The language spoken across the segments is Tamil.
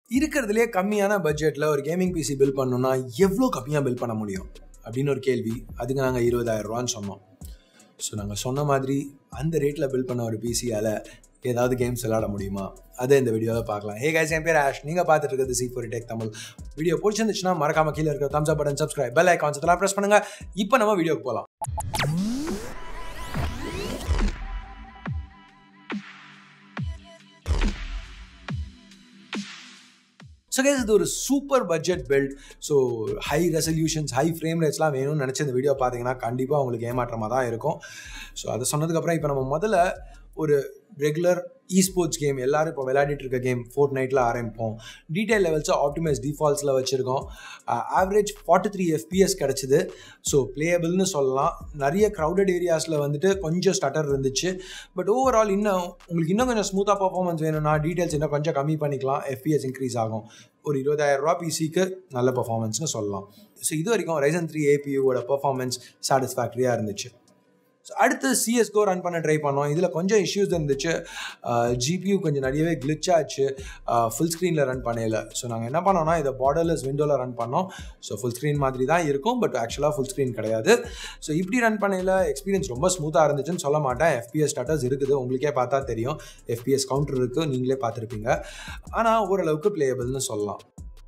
இருக்கிறதுலே கம்மியான பட்ஜெட்டில் ஒரு கேமிங் பிசி பில்ட் பண்ணணும்னா எவ்வளோ கம்மியாக பில்ட் பண்ண முடியும் அப்படின்னு ஒரு கேள்வி. அதுக்கு நாங்கள் 20,000 ரூபான்னு சொன்னோம். ஸோ நாங்கள் சொன்ன மாதிரி அந்த ரேட்டில் பில்ட் பண்ண ஒரு பிசியால் ஏதாவது கேம்ஸ் விளையாட முடியுமா? அதை இந்த வீடியோவில் பார்க்கலாம். ஹே கைஸ், என் பேர் ஆஷ். நீங்கள் பார்த்துட்டு இருக்கிறது C4 Tech தமிழ். வீடியோ பிடிச்சிருந்துச்சுன்னா மறக்காம கீழே இருக்கிற thumbs up button, subscribe, bell icons இதெல்லாம் ப்ரெஸ் பண்ணுங்கள். இப்போ நம்ம வீடியோக்கு போகலாம். ஸோ கேஸ், இது ஒரு super budget build. So high resolutions, high frame ரேட்ஸ்லாம் வேணும்னு நினச்சி இந்த வீடியோ பார்த்தீங்கன்னா கண்டிப்பாக உங்களுக்கு ஏமாற்றமாக தான் இருக்கும். ஸோ அதை சொன்னதுக்கப்புறம் இப்போ நம்ம முதல்ல ஒரு ரெகுலர் ஸ்போர்ட்ஸ் கேம், எல்லோரும் இப்போ விளையாடிட்டு இருக்க கேம் Fortniteல ஆரம்பிப்போம். டீடைல் லெவல்ஸை ஆப்டிமைஸ் டிஃபால்ட்ஸில் வச்சுருக்கோம். ஆவரேஜ் 43 FPS கிடச்சிது. ஸோ பிளேயபிள்னு சொல்லலாம். நிறைய க்ரௌடட் ஏரியாஸில் வந்துட்டு கொஞ்சம் ஸ்டட்டர் இருந்துச்சு. பட் ஓவரால் உங்களுக்கு இன்னும் கொஞ்சம் ஸ்மூத்தாக பர்ஃபார்மன்ஸ் வேணும்னா டீடைல்ஸ் இன்னும் கொஞ்சம் கம்மி பண்ணிக்கலாம். FPS இன்க்ரீஸ் ஆகும். ஒரு 20,000 ரூபா பிசிக்கு நல்ல பர்ஃபார்மன்ஸ்னு சொல்லலாம். ஸோ இது வரைக்கும் Ryzen 3 APUவோட பர்ஃபார்மன்ஸ் சாட்டிஸ்ஃபேக்டரியாக இருந்துச்சு. அடுத்து CSGO ரன் பண்ண ட்ரை பண்ணோம். இதில் கொஞ்சம் இஷ்யூஸ் இருந்துச்சு. GPU கொஞ்சம் நிறையவே கிளிச் ஆச்சு ஃபுல் ஸ்க்ரீனில் ரன் பண்ணல. ஸோ நாங்கள் என்ன பண்ணோம்னா இதை பார்டர்லெஸ் விண்டோவில் ரன் பண்ணோம். ஸோ ஃபுல் ஸ்க்ரீன் மாதிரி தான் இருக்கும், பட் ஆக்சுவலாக ஃபுல் ஸ்க்ரீன் கிடையாது. ஸோ இப்படி ரன் பண்ணல எக்ஸ்பீரியன்ஸ் ரொம்ப ஸ்மூத்தாக இருந்துச்சுன்னு சொல்ல மாட்டேன். FPS ஸ்டாட்டஸ் இருக்குது, உங்களுக்கே பார்த்தா தெரியும். FPS கவுண்டர் இருக்குது, நீங்களே பார்த்துருப்பீங்க. ஆனால் ஓரளவுக்கு பிளேயபிள்னு சொல்லலாம்.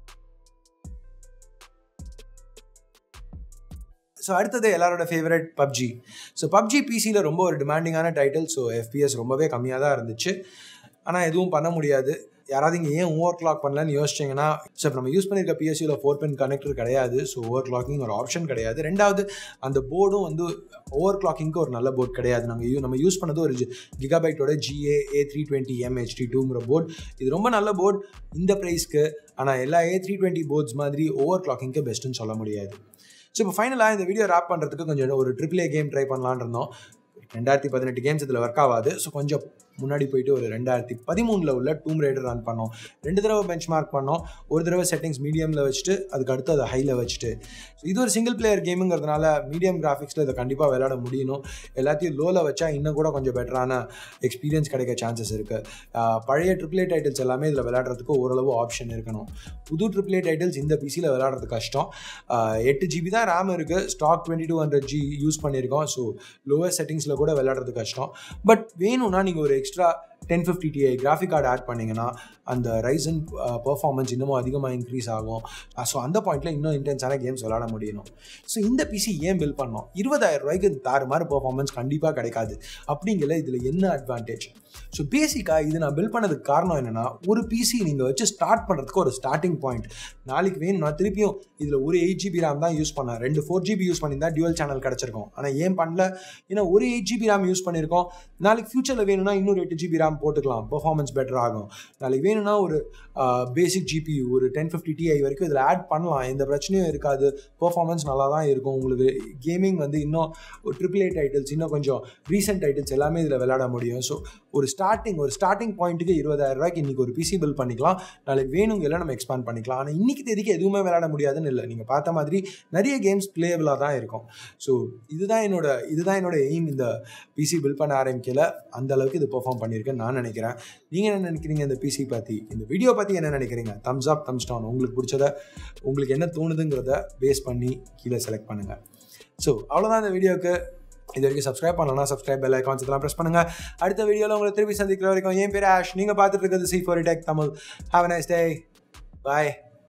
ஸோ அடுத்தது எல்லாரோட ஃபேவரட் PUBG. ஸோ PUBG பிசியில் ரொம்ப ஒரு டிமாண்டிங்கான டைட்டில். ஸோ FPS ரொம்பவே கம்மியாக தான் இருந்துச்சு. ஆனால் எதுவும் பண்ண முடியாது. யாராவது இங்கே ஏன் ஓவர் கிளாக் பண்ணலன்னு யோசிச்சிங்கன்னா, ஸோ இப்போ நம்ம யூஸ் பண்ணியிருக்க PSUவில் 4-pin கனெக்டர் கிடையாது. ஸோ ஓவர் கிளாக்கிங் ஒரு ஆப்ஷன் கிடையாது. ரெண்டாவது, அந்த போர்டும் வந்து ஓவர் கிளாக்கிங்க்கு ஒரு நல்ல போர்ட் கிடையாது. நம்ம யூஸ் பண்ணது ஒரு கிகாபைட்டோட GA A320M HD2ங்கிற போர்ட். இது ரொம்ப நல்ல போர்ட் இந்த ப்ரைஸ்க்கு. ஆனால் எல்லா A320 போர்ட்ஸ் மாதிரி ஓவர் கிளாக்கிங்க்கு பெஸ்ட்டுன்னு சொல்ல முடியாது. ஸோ இப்போ ஃபைனலாக இந்த வீடியோ ரேப் பண்ணுறதுக்கு கொஞ்சம் ஒரு AAA கேம் ட்ரை பண்ணலான்னு இருந்தோம். 2018 கேம்ஸ் இதில் ஒர்க் ஆகாது. ஸோ கொஞ்சம் முன்னாடி போயிட்டு ஒரு 2013 உள்ள Tomb Raider ரன் பண்ணோம். 2 தடவை பெஞ்ச் மார்க் பண்ணோம். ஒரு தடவை செட்டிங்ஸ் மீடியமில் வச்சுட்டு அதுக்கு அடுத்து அதை ஹையில் வச்சுட்டு. ஸோ இது ஒரு சிங்கிள் பிளேயர் கேமுங்கிறதுனால மீடியம் கிராஃபிக்ஸில் இதை கண்டிப்பாக விளையாட முடியணும். எல்லாத்தையும் லோவில் வச்சா இன்னும் கூட கொஞ்சம் பெட்டரான எக்ஸ்பீரியன்ஸ் கிடைக்க சான்சஸ் இருக்குது. பழைய AAA டைட்டில்ஸ் எல்லாமே இதில் விளையாடுறதுக்கு ஓரளவு ஆப்ஷன் இருக்கணும். புது AAA டைட்டில்ஸ் இந்த பிசியில் விளையாடுறது கஷ்டம். 8 GB தான் ரேம் இருக்குது. ஸ்டாக் 2200G யூஸ் பண்ணியிருக்கோம். ஸோ லோவர் செட்டிங்ஸில் கூட விளையாடுறது கஷ்டம். பட் வேணும்னா நீங்கள் ஒரு extra 1050 Ti graphic card add பண்ணிங்கன்னா அந்த Ryzen பர்ஃபார்மன்ஸ் இன்னமும் அதிகமாக இன்க்ரீஸ் ஆகும். ஸோ அந்த பாயிண்டில் இன்னும் இன்டென்ஸான கேம்ஸ் விளையாட முடியணும். ஸோ இந்த பிசி ஏன் பில்ட் பண்ணோம்? 20,000 ரூபாய்க்கு தாறுமாறு பர்ஃபார்மன்ஸ் கண்டிப்பாக கிடைக்காது. அப்படிங்கிற இதில் என்ன அட்வான்டேஜ்? ஸோ பேசிக்காக இது நான் பில்ட் பண்ணதுக்கு காரணம் என்னென்னா, ஒரு பிசி நீங்கள் வச்சு ஸ்டார்ட் பண்ணுறதுக்கு ஒரு ஸ்டார்டிங் பாயிண்ட். நாளைக்கு வேணும்னா திருப்பியும் இதில் ஒரு 8 GB ரேம் தான் யூஸ் பண்ணேன். 2 4 GB யூஸ் பண்ணியிருந்தா டியூவல் சேனல் கிடச்சிருக்கும். ஆனால் ஏன் பண்ணல? ஏன்னா ஒரு 8 GB ரேம் யூஸ் பண்ணியிருக்கோம். நாளைக்கு ஃபியூச்சரில் வேணும்னா இன்னொரு 8 GB ரேம் போட்டுக்கலாம். பர்ஃபார்மன்ஸ் பெட்டர் ஆகும். நாளைக்கு வேணும்னா ஒரு பேசிக் GPU ஒரு 1050 Ti வரைக்கும் இதில் ஆட் பண்ணலாம். எந்த பிரச்சனையும் இருக்காது. பர்ஃபார்மன்ஸ் நல்லா தான் இருக்கும். உங்களுக்கு கேமிங் வந்து இன்னும் ஒரு AAA டைட்டில்ஸ், இன்னும் கொஞ்சம் ரீசெண்ட் டைட்டில்ஸ் எல்லாமே இதில் விளையாட முடியும். ஸோ ஒரு ஸ்டார்டிங் பாயிண்ட்டுக்கு 20,000 ரூபாய்க்கு இன்றைக்கி ஒரு பிசி பில்ட் பண்ணிக்கலாம். நாளைக்கு வேணுங்கெல்லாம் நம்ம எக்ஸ்பேண்ட் பண்ணிக்கலாம். ஆனால் இன்றைக்கி தேதிக்கு எதுவுமே விளையாட முடியாதுன்னு இல்லை. நீங்கள் பார்த்த மாதிரி நிறைய கேம்ஸ் பிளேயபிளாக தான் இருக்கும். ஸோ இதுதான் என்னோட எய்ம். இந்த பிசி பில்ட் பண்ண ஆரம்பிக்கல அந்த அளவுக்கு இது பெர்ஃபார்ம் பண்ணியிருக்கேன்னு நான் நினைக்கிறேன். நீங்கள் என்ன நினைக்கிறீங்க இந்த பிசி பற்றி, இந்த வீடியோ பற்றி என்ன நினைக்கிறீங்க? Thumbs up, thumbs down. உங்களுக்கு பிடிச்சதை, உங்களுக்கு என்ன தோணுதுங்கிறத பேஸ் பண்ணி கீழே செலக்ட் பண்ணுங்கள். ஸோ அவ்வளோதான் இந்த வீடியோவுக்கு. இது வரைக்கும் சப்ஸ்கிரைப் பண்ணலாம். சப்ஸ்கிரைப், பெல் ஐகான்ஸ் இதெல்லாம் ப்ரெஸ் பண்ணுங்கள். அடுத்த வீடியோவில் உங்களை திருப்பி சந்திக்கிற வரைக்கும் என் பேர் ஆஷ். நீங்கள் பார்த்துட்டு இருக்கிறது C4 Tech Tamil. Have a nice day. Bye.